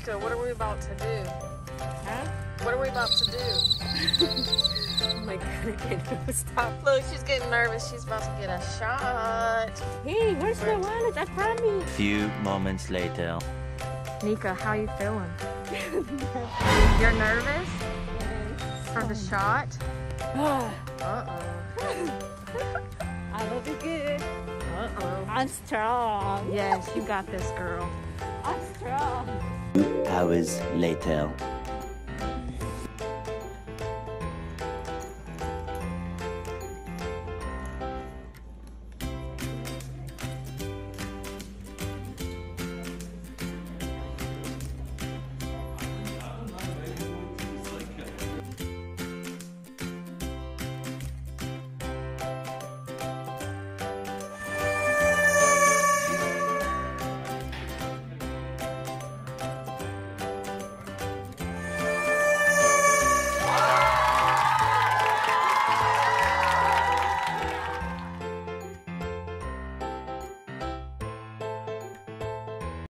Nika, what are we about to do? Huh? What are we about to do? Oh my God, stop. Look, she's getting nervous. She's about to get a shot. Hey, where's the wallet? I promise. Few moments later. Nika, how you feeling? You're nervous for the shot? Uh-oh. I will be good. Uh-oh. I'm strong. Yes, you got this, girl. I'm strong. 2 hours later.